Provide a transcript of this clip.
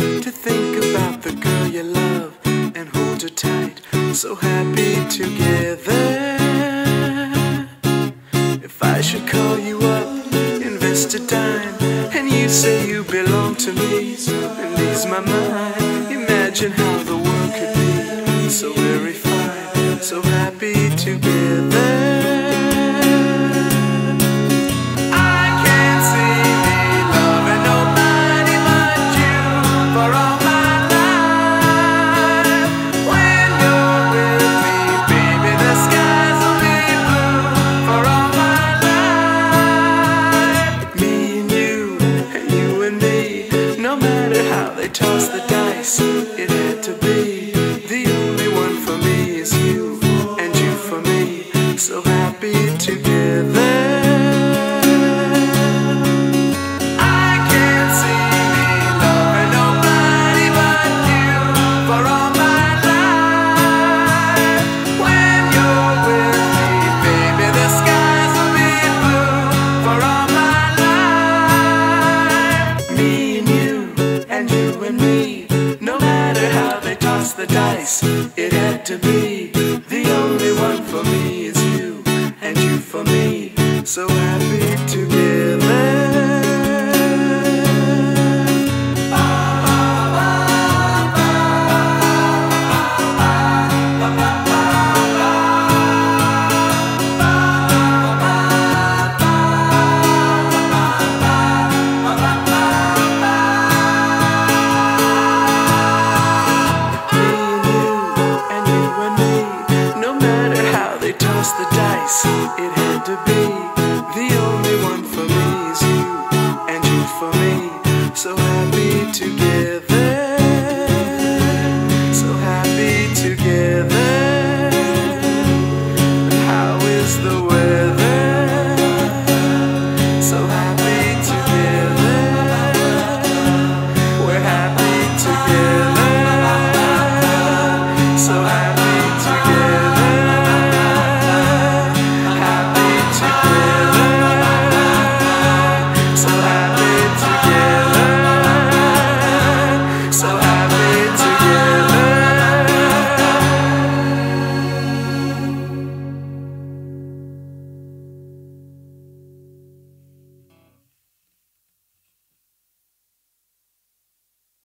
to think about the girl you love and hold her tight, so happy together. If I should call you up, invest a dime, and you say you belong to me, and ease my mind, imagine how the world could be so very fine, so happy together. Toss the dice, it had to be. The only one for me is you, and you for me, so happy together. I can't see me loving nobody but you for all my life. When you're with me, baby, the skies will be blue for all my life. Me and you, and you and me, no matter how they toss the dice, it had to be. The only one for me is you, and you for me, so happy together. Toss the dice, it had to be.